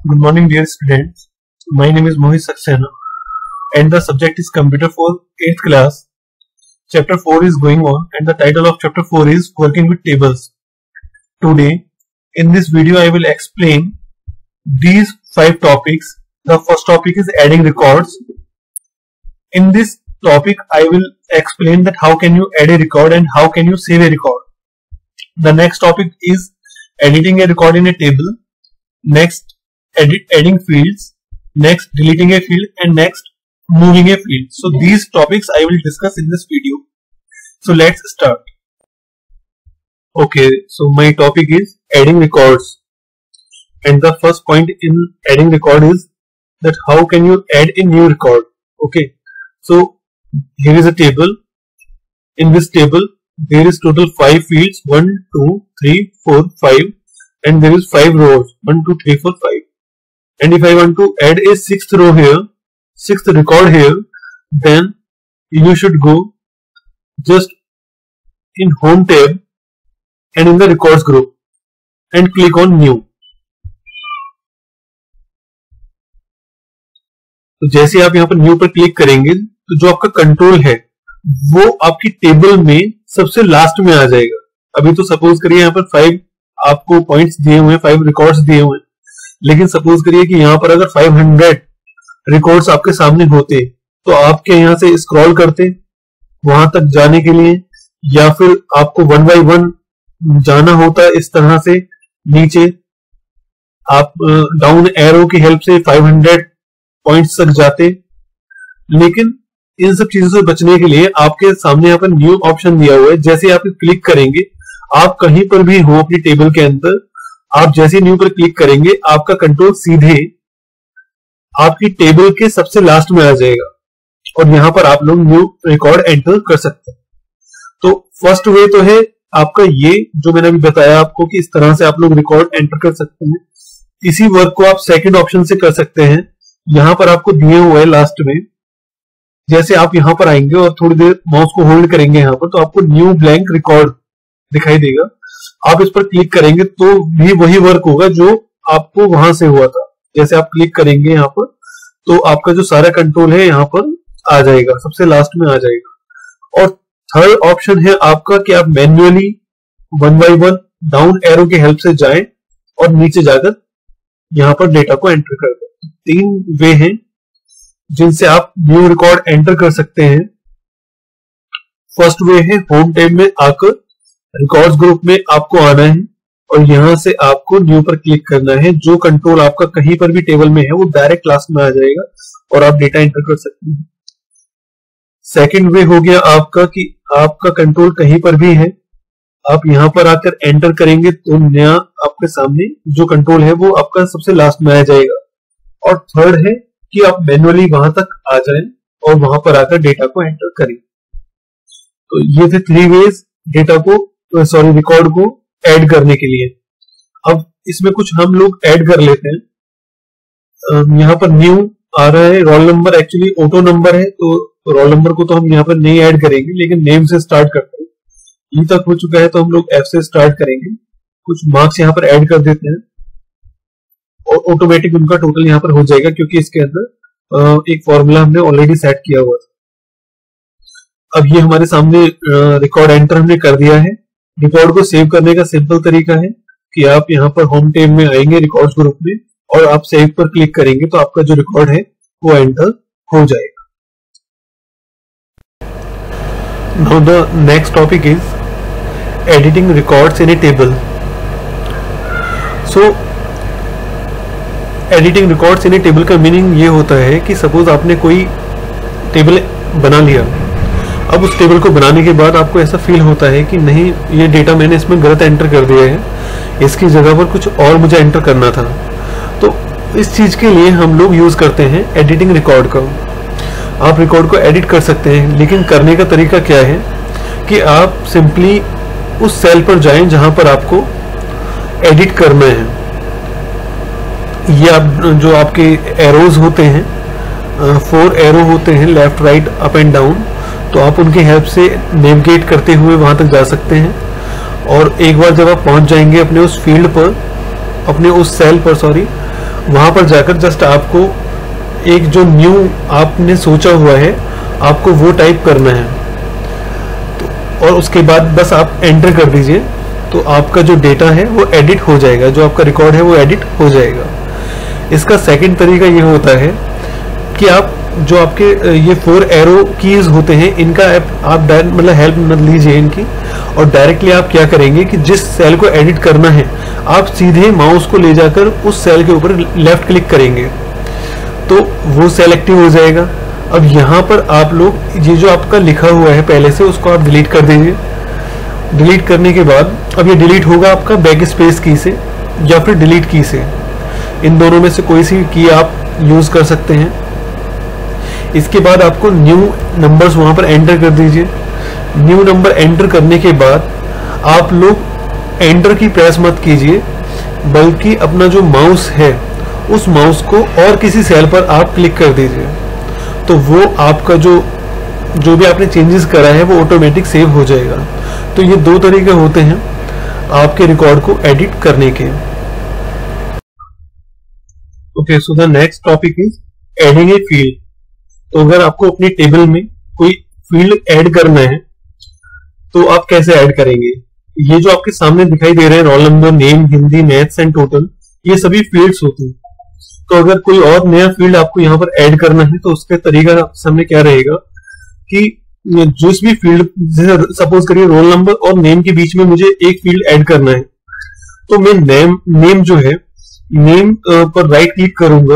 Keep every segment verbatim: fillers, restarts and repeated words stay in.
Good morning, dear students. My name is Mohit Saxena, and the subject is Computer for eighth class. Chapter four is going on, and the title of Chapter four is Working with Tables. Today, in this video, I will explain these five topics. The first topic is adding records. In this topic, I will explain that how can you add a record and how can you save a record. The next topic is editing a record in a table. Next, edit adding fields. Next, deleting a field, and next, moving a field. So these topics I will discuss in this video. So let's start. Okay, so my topic is adding records, and the first point in adding record is that how can you add a new record. Okay, so here is a table. In this table there is total five fields, one, two, three, four, five, and there is five rows, one, two, three, four, five. And if I want to add a sixth row here, sixth record here, then you should go just in home tab and in the records group and click on new. तो जैसे आप यहाँ पर new पर click करेंगे तो जो आपका कंट्रोल है वो आपकी टेबल में सबसे लास्ट में आ जाएगा. अभी तो सपोज करिए यहाँ पर फाइव आपको पॉइंट्स दिए हुए हैं, फाइव रिकॉर्ड्स दिए हुए हैं, लेकिन सपोज करिए कि यहाँ पर अगर फाइव हंड्रेड रिकॉर्ड्स आपके सामने होते तो आप क्या यहाँ से स्क्रॉल करते वहां तक जाने के लिए, या फिर आपको वन बाय वन जाना होता इस तरह से नीचे, आप डाउन एरो की हेल्प से फाइव हंड्रेड पॉइंट्स तक जाते. लेकिन इन सब चीजों से बचने के लिए आपके सामने यहाँ पर न्यू ऑप्शन दिया हुआ है. जैसे आप क्लिक करेंगे, आप कहीं पर भी हो अपनी टेबल के अंदर, आप जैसे न्यू पर क्लिक करेंगे आपका कंट्रोल सीधे आपकी टेबल के सबसे लास्ट में आ जाएगा और यहां पर आप लोग न्यू रिकॉर्ड एंटर कर सकते हैं. तो फर्स्ट वे तो है आपका ये जो मैंने अभी बताया आपको कि इस तरह से आप लोग रिकॉर्ड एंटर कर सकते हैं. इसी वर्क को आप सेकंड ऑप्शन से कर सकते हैं. यहां पर आपको दिए हुए है लास्ट में, जैसे आप यहां पर आएंगे और थोड़ी देर माउस को होल्ड करेंगे यहां पर, तो आपको न्यू ब्लैंक रिकॉर्ड दिखाई देगा. आप इस पर क्लिक करेंगे तो भी वही वर्क होगा जो आपको वहां से हुआ था. जैसे आप क्लिक करेंगे यहाँ पर तो आपका जो सारा कंट्रोल है यहाँ पर आ जाएगा, सबसे लास्ट में आ जाएगा. और थर्ड ऑप्शन है आपका कि आप manually one by one down arrow की हेल्प से जाएं और नीचे जाकर यहाँ पर डेटा को एंटर कर दें. तीन वे हैं जिनसे आप न्यू रिकॉर्ड एंटर कर सकते हैं. फर्स्ट वे है होम टैब में आकर रिकॉर्ड्स ग्रुप में आपको आना है और यहां से आपको न्यू पर क्लिक करना है. जो कंट्रोल आपका कहीं पर भी टेबल में है वो डायरेक्ट लास्ट में आ जाएगा और आप डेटा एंटर कर सकते हैं. सेकंड वे हो गया आपका कि आपका कंट्रोल कहीं पर भी है, आप यहां पर आकर एंटर करेंगे तो नया आपके सामने जो कंट्रोल है वो आपका सबसे लास्ट में आ जाएगा. और थर्ड है कि आप मैन्युअली वहां तक आ जाएं और वहां पर आकर डेटा को एंटर करें. तो ये थे थ्री वेज डेटा को सॉरी रिकॉर्ड को ऐड करने के लिए. अब इसमें कुछ हम लोग ऐड कर लेते हैं. यहाँ पर न्यू आ रहा है, roll number actually auto number है तो रोल नंबर को तो हम यहाँ पर नहीं ऐड करेंगे, लेकिन नेम से स्टार्ट करते हैं. ई तक हो चुका है तो हम लोग एफ से स्टार्ट करेंगे. कुछ मार्क्स यहाँ पर ऐड कर देते हैं और ऑटोमेटिक उनका टोटल यहाँ पर हो जाएगा, क्योंकि इसके अंदर एक फॉर्मूला हमने ऑलरेडी सेट किया हुआ है. अब ये हमारे सामने रिकॉर्ड एंटर हमने कर दिया है. रिकॉर्ड को सेव करने का सिंपल तरीका है कि आप यहाँ पर होम टैब में आएंगे रिकॉर्ड्स ग्रुप में और आप सेव पर क्लिक करेंगे तो आपका जो रिकॉर्ड है वो एंटर हो जाएगा. Now the next topic is editing records in a table. So editing records in a table का मीनिंग ये होता है कि सपोज आपने कोई टेबल बना लिया. अब उस टेबल को बनाने के बाद आपको ऐसा फील होता है कि नहीं, ये डेटा मैंने इसमें गलत एंटर कर दिया है, इसकी जगह पर कुछ और मुझे एंटर करना था. तो इस चीज के लिए हम लोग यूज करते हैं एडिटिंग रिकॉर्ड का. आप रिकॉर्ड को एडिट कर सकते हैं, लेकिन करने का तरीका क्या है कि आप सिंपली उस सेल पर जाएं जहां पर आपको एडिट करना है. ये आप जो आपके एरोज होते हैं, फोर एरो होते हैं left right up and down, तो आप उनकी हेल्प से नेविगेट करते हुए वहां तक जा सकते हैं. और एक बार जब आप पहुंच जाएंगे अपने उस फील्ड पर, अपने उस सेल पर सॉरी, वहां पर जाकर जस्ट आपको एक जो न्यू आपने सोचा हुआ है आपको वो टाइप करना है, तो और उसके बाद बस आप एंटर कर दीजिए, तो आपका जो डेटा है वो एडिट हो जाएगा, जो आपका रिकॉर्ड है वो एडिट हो जाएगा। इसका सेकंड तरीका ये होता है कि आप जो आपके ये फोर एरो कीज होते हैं इनका आप मतलब हेल्प मत लीजिए इनकी, और डायरेक्टली आप क्या करेंगे कि जिस सेल को एडिट करना है आप सीधे माउस को ले जाकर उस सेल के ऊपर लेफ्ट क्लिक करेंगे तो वो सेल एक्टिव हो जाएगा। अब यहाँ पर आप लोग ये जो आपका लिखा हुआ है पहले से उसको आप डिलीट कर दीजिए। डिलीट करने के बाद अब ये डिलीट होगा आपका बैक स्पेस की से या फिर डिलीट की से, इन दोनों में से कोई सी की आप यूज कर सकते हैं। इसके बाद आपको न्यू नंबर्स वहां पर एंटर कर दीजिए। न्यू नंबर एंटर करने के बाद आप लोग एंटर की प्रेस मत कीजिए, बल्कि अपना जो माउस है उस माउस को और किसी सेल पर आप क्लिक कर दीजिए, तो वो आपका जो जो भी आपने चेंजेस करा है वो ऑटोमेटिक सेव हो जाएगा। तो ये दो तरीके होते हैं आपके रिकॉर्ड को एडिट करने के। Okay, so the next topic is adding a field. तो अगर आपको अपनी टेबल में कोई फील्ड ऐड करना है तो आप कैसे ऐड करेंगे? ये जो आपके सामने दिखाई दे रहे हैं roll number, name, Hindi, maths and total, ये सभी फील्ड्स होते हैं। तो अगर कोई और नया फील्ड आपको यहाँ पर ऐड करना है तो उसका तरीका सामने क्या रहेगा कि जिस भी फील्ड, जैसे सपोज करिए रोल नंबर और नेम के बीच में मुझे एक फील्ड ऐड करना है, तो मैं नेम नेम जो है नेम पर राइट क्लिक करूंगा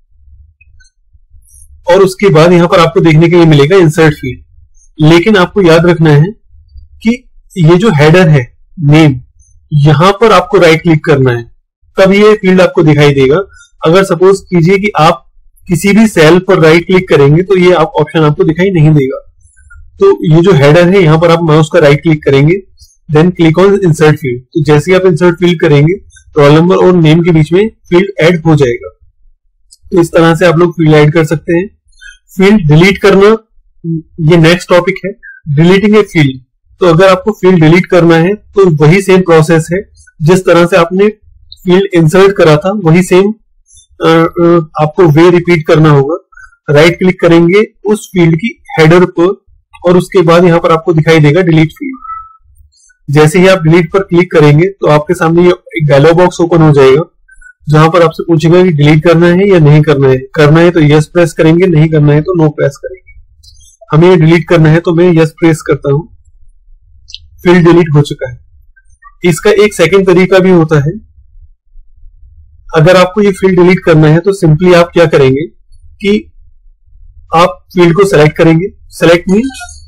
और उसके बाद यहां पर आपको देखने के लिए मिलेगा इंसर्ट फील्ड। लेकिन आपको याद रखना है कि ये जो हेडर है नेम, यहां पर आपको राइट क्लिक करना है तब ये फील्ड आपको दिखाई देगा। अगर सपोज कीजिए कि आप किसी भी सेल पर राइट क्लिक करेंगे तो ये आप ऑप्शन आपको दिखाई नहीं देगा। तो ये जो हेडर है यहाँ पर आप माउस का राइट क्लिक करेंगे, then click on insert field. तो जैसे ही आप इंसर्ट फील्ड करेंगे रोल नंबर और नेम के बीच में फील्ड ऐड हो जाएगा। तो इस तरह से आप लोग फील्ड ऐड कर सकते हैं। फील्ड डिलीट करना, ये नेक्स्ट टॉपिक है, डिलीटिंग ए फील्ड। तो अगर आपको फील्ड डिलीट करना है तो वही सेम प्रोसेस है, जिस तरह से आपने फील्ड इंसर्ट करा था वही सेम आपको वे रिपीट करना होगा। राइट क्लिक करेंगे उस फील्ड की हेडर पर और उसके बाद यहां पर आपको दिखाई देगा डिलीट फील्ड। जैसे ही आप डिलीट पर क्लिक करेंगे तो आपके सामने ये एक डायलॉग बॉक्स ओपन हो जाएगा जहां पर आपसे पूछेगा कि डिलीट करना है या नहीं करना है। करना है तो यस प्रेस करेंगे, नहीं करना है तो नो प्रेस करेंगे। हमें डिलीट करना है तो मैं यस प्रेस करता हूं, फील्ड डिलीट हो चुका है। इसका एक सेकंड तरीका भी होता है। अगर आपको ये फील्ड डिलीट करना है तो सिंपली आप क्या करेंगे कि आप फील्ड को सेलेक्ट करेंगे, सेलेक्ट मीन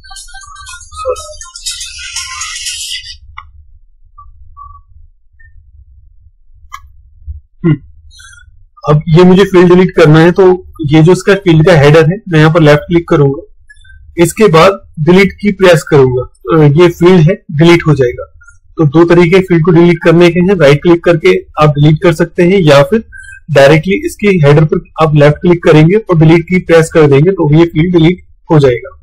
अब ये मुझे फील्ड डिलीट करना है तो ये जो इसका फील्ड का हेडर है मैं यहाँ पर लेफ्ट क्लिक करूंगा, इसके बाद डिलीट की प्रेस करूंगा, तो ये फील्ड है डिलीट हो जाएगा। तो दो तरीके फील्ड को डिलीट करने के हैं, राइट क्लिक करके आप डिलीट कर सकते हैं या फिर डायरेक्टली इसके हेडर पर आप लेफ्ट क्लिक करेंगे और डिलीट की प्रेस कर देंगे तो ये फील्ड डिलीट हो जाएगा।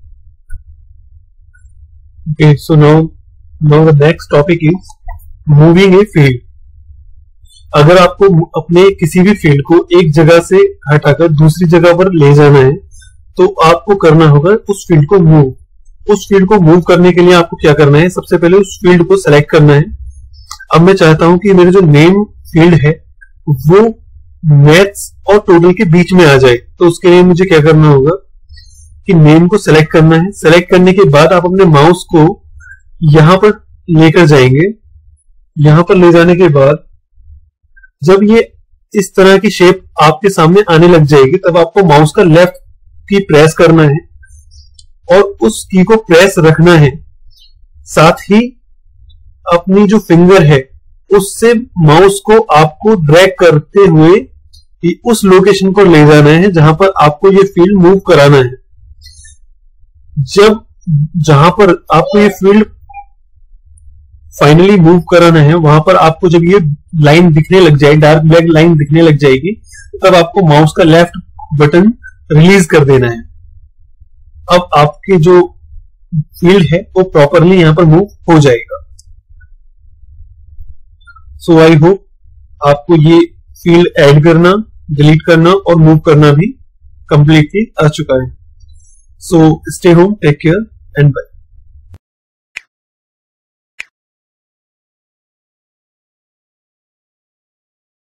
Okay, so now now the next topic is moving a field. अगर आपको अपने किसी भी फील्ड को एक जगह से हटाकर दूसरी जगह पर ले जाना है तो आपको करना होगा उस फील्ड को मूव। उस फील्ड को मूव करने के लिए आपको क्या करना है, सबसे पहले उस फील्ड को सेलेक्ट करना है। अब मैं चाहता हूं कि मेरे जो नेम फील्ड है वो मैथ्स और टोटल के बीच में आ जाए, तो उसके लिए मुझे क्या करना होगा कि नेम को सेलेक्ट करना है। सेलेक्ट करने के बाद आप अपने माउस को यहां पर लेकर जाएंगे। यहां पर ले जाने के बाद जब ये इस तरह की शेप आपके सामने आने लग जाएगी तब आपको माउस का लेफ्ट की प्रेस करना है और उस की को प्रेस रखना है। साथ ही अपनी जो फिंगर है उससे माउस को आपको ड्रैग करते हुए उस लोकेशन को ले जाना है जहां पर आपको ये फील्ड मूव कराना है। जब जहां पर आपको ये फील्ड फाइनली मूव कराना है वहां पर आपको जब ये लाइन दिखने लग जाए, डार्क ब्लैक लाइन दिखने लग जाएगी, तब आपको माउस का लेफ्ट बटन रिलीज कर देना है। अब आपके जो फील्ड है वो प्रॉपरली यहां पर मूव हो जाएगा। सो आई होप आपको ये फील्ड ऐड करना डिलीट करना और मूव करना भी कंप्लीटली आ चुका है। So stay home, take care and bye.